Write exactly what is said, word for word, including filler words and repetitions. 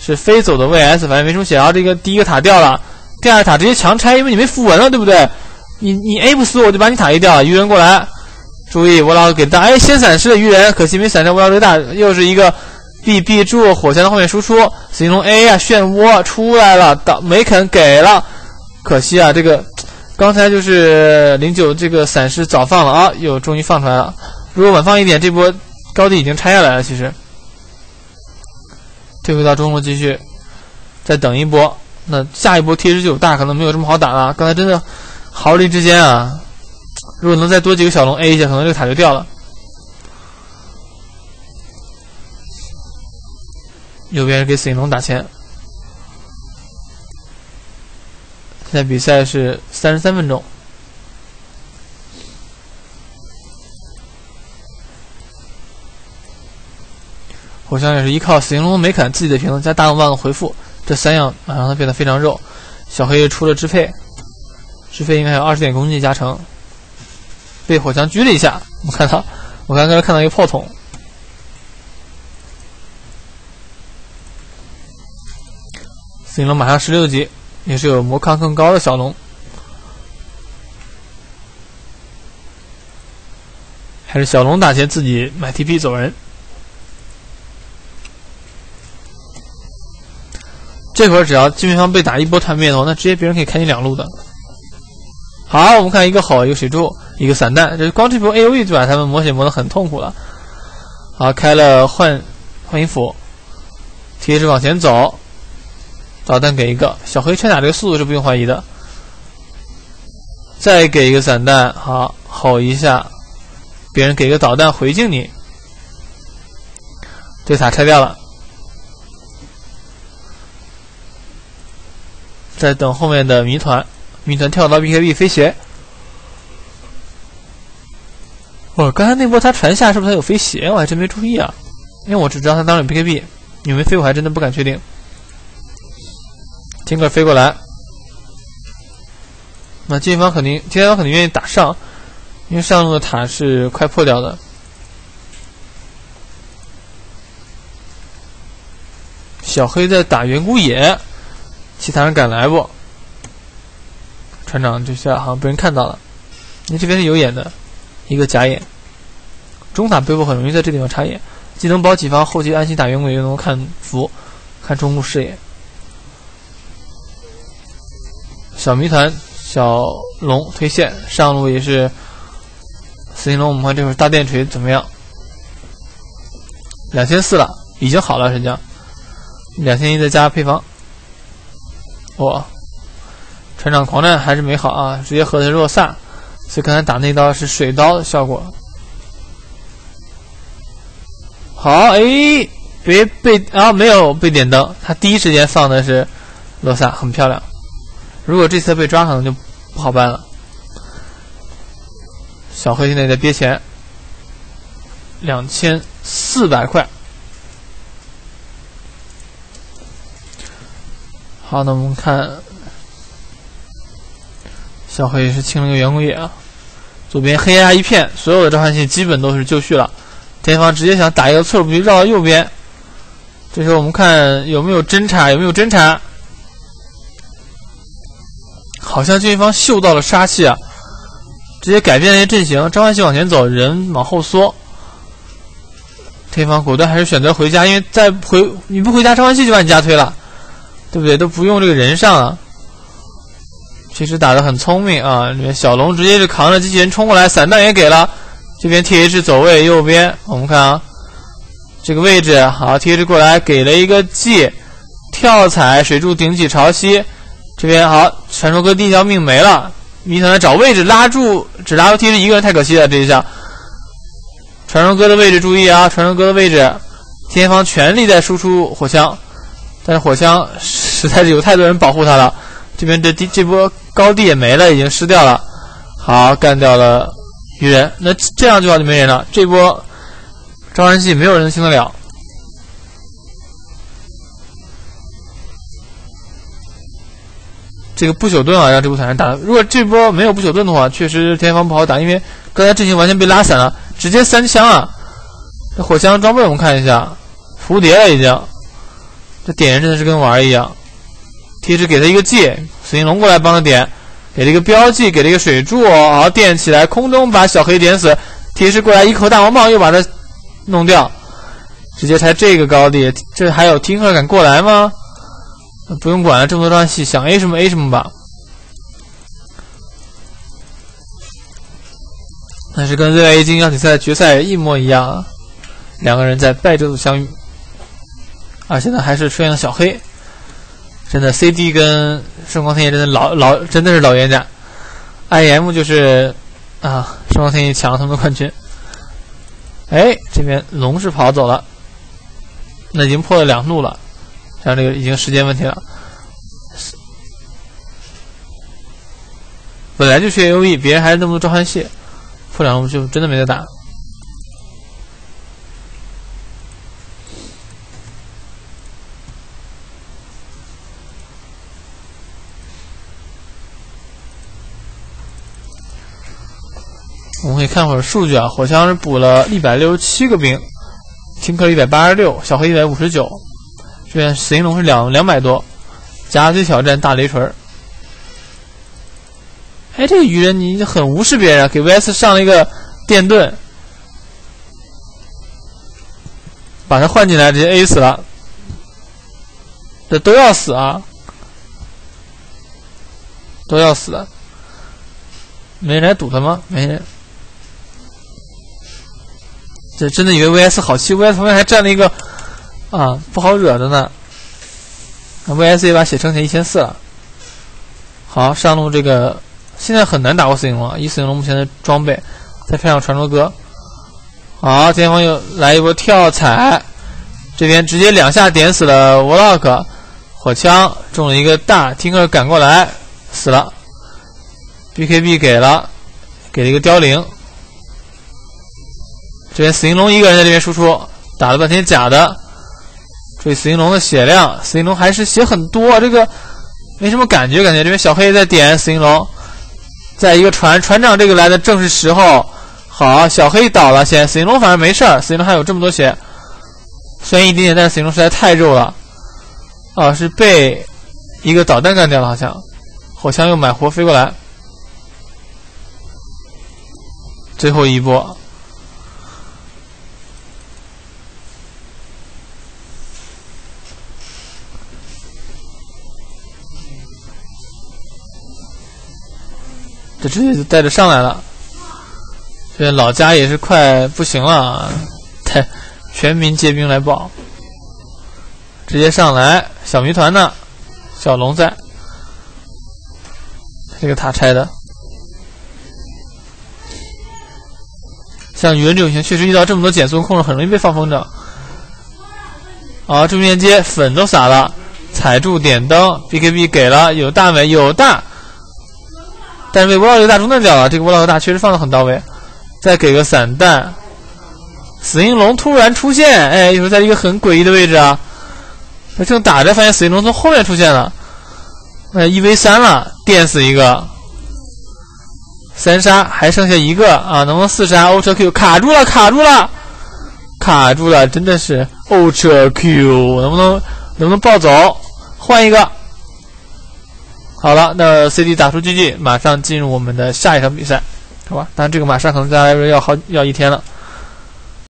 是飞走的 V S， 反正没什么写。然后这个第一个塔掉了，第二个塔直接强拆，因为你没符文了，对不对？你你 A 不死我就把你塔 A 掉了。鱼人过来，注意我老给大，哎，先闪失了鱼人，可惜没闪成我老最大，又是一个 B B 住火枪的后面输出，死灵龙 A 啊，漩涡出来了，倒没肯给了，可惜啊，这个刚才就是零九这个闪失早放了啊，又终于放出来了。如果晚放一点，这波高地已经拆下来了。其实退回到中路继续再等一波，那下一波 T 十九大可能没有这么好打了。刚才真的毫厘之间啊，如果能再多几个小龙 A 一下，可能这个塔就掉了。右边给死灵龙打钱。现在比赛是三十三分钟。火枪也是依靠死灵龙没砍自己的平衡加大龙棒的回复，这三样啊让他变得非常肉。小黑出了支配，支配应该有二十点攻击加成，被火枪狙了一下。我看到，我刚刚看到一个炮筒。死灵龙马上十六级，也是有魔抗更高的小龙，还是小龙打钱自己买 T P 走人。这会儿只要金面方被打一波团灭的话，那直接别人可以开你两路的。好，我们看一个吼，一个水柱，一个散弹，这光这波 A O E 就把他们磨血磨得很痛苦了。好，开了幻幻影斧 ，T H 往前走，导弹给一个，小黑拆塔这个速度是不用怀疑的。再给一个散弹，好，吼一下，别人给个导弹回敬你，这塔拆掉了。在等后面的谜团，谜团跳到 B K B 飞鞋。我刚才那波他传下是不是他有飞鞋？我还真没注意啊，因为我只知道他当时有 B K B， 有没有飞我还真的不敢确定。金克飞过来，那金方肯定，金方肯定愿意打上，因为上路的塔是快破掉的。小黑在打远古野。其他人敢来不？船长这下好像被人看到了，因为这边是有眼的，一个假眼。中塔背部很容易在这地方插眼，既能保己方后期安心打远鬼，又能看符，看中路视野。小谜团，小龙推线，上路也是死灵龙。我们看这会儿大电锤怎么样？两千四了，已经好了，实际上两千一再加配方。哇，船长狂战还是没好啊，直接合的是弱萨，所以刚才打那刀是水刀的效果。好，哎，别被啊没有被点灯，他第一时间放的是弱萨，很漂亮。如果这次被抓，可能就不好办了。小黑现在在憋钱，两千四百块。好，那我们看小黑是清了个远古野啊，左边黑压一片，所有的召唤器基本都是就绪了。前方直接想打一个侧步去绕到右边，这时候我们看有没有侦查，有没有侦查？好像对方嗅到了杀气啊，直接改变了一些阵型，召唤器往前走，人往后缩。对方果断还是选择回家，因为再回你不回家，召唤器就把你家推了。对不对？都不用这个人上啊，其实打得很聪明啊！里面小龙直接是扛着机器人冲过来，散弹也给了。这边 T H 走位右边，我们看啊，这个位置好 ，T H 过来给了一个 G 跳踩水柱顶起潮汐。这边好，传说哥第一条命没了，谜团来找位置拉住，只拉住 T H 一个人太可惜了这一下。传说哥的位置注意啊，传说哥的位置，天方全力在输出火枪。但是火枪实在是有太多人保护他了，这边这这波高地也没了，已经失掉了。好，干掉了鱼人，那这样就好就没人了。这波召唤器没有人能清得了。这个不朽盾啊，让这波团战打。如果这波没有不朽盾的话，确实天方不好打，因为刚才阵型完全被拉散了，直接三枪啊！这火枪装备我们看一下，蝴蝶了已经。 这点人真的是跟玩一样。T H 给他一个技，死灵龙过来帮他点，给了一个标记，给了一个水柱，好电起来，空中把小黑点死。T H 过来一口大黄棒又把他弄掉，直接拆这个高地。这还有听课敢过来吗？不用管了，这么多段戏，想 A 什么 A 什么吧。但是跟 Z Y A 金刚体赛决赛一模一样啊，两个人在败者组相遇，而且呢还是出现了小黑。真的 C D 跟圣光天野真的老老真的是老冤家 ，I M 就是啊圣光天野抢了他们的冠军。哎，这边龙是跑走了，那已经破了两路了，像这个已经时间问题了。本来就缺 A O E， 别人还是那么多召唤蟹，破两路就真的没得打。我们可以看会儿数据啊，火枪是补了一百六十七个兵，听课一百八十六，小黑一百五十九，这边死灵龙是两两百多，夹击挑战大雷锤。哎，这个鱼人你很无视别人，给 V S 上了一个电盾，把他换进来直接 A 死了，这都要死啊，都要死了，没人来堵他吗？没人。这真的以为 V S 好欺负 ，V S 旁边还站了一个啊不好惹的呢。V S 也把血撑起一千四了。好，上路这个现在很难打过死灵龙，以死灵龙目前的装备，再配上传说歌。好，前方又来一波跳踩，这边直接两下点死了 Warlock， 火枪中了一个大，听课赶过来死了。B K B 给了，给了一个凋零。这边死灵龙一个人在这边输出，打了半天假的。注意死灵龙的血量，死灵龙还是血很多，这个没什么感觉，感觉这边小黑在点死灵龙，在一个船船长这个来的正是时候。好，小黑倒了，先死灵龙反正没事儿，死灵龙还有这么多血，虽然一点点，但是死灵龙实在太肉了。哦，是被一个导弹干掉了，好像火枪又买活飞过来。最后一波，这直接就带着上来了。这老家也是快不行了，太全民皆兵来报，直接上来。小谜团呢？小龙在，这个塔拆的。像鱼人这种型确实遇到这么多减速控制很容易被放风筝。好，助面接粉都撒了，踩住点灯 ，B K B 给了，有大没有大，但是被沃洛克大中断掉了。这个沃洛克大确实放的很到位，再给个散弹。死灵龙突然出现，哎，又是在一个很诡异的位置啊！他正打着，发现死灵龙从后面出现了，哎，一 v 三了，电死一个。三杀还剩下一个啊，能不能四杀 ？Ultra Q 卡住了，卡住了，卡住了，真的是 Ultra Q， 能不能能不能暴走？换一个。好了，那 C D 打出 G G， 马上进入我们的下一场比赛，好吧？当然这个马上可能大家要好要一天了。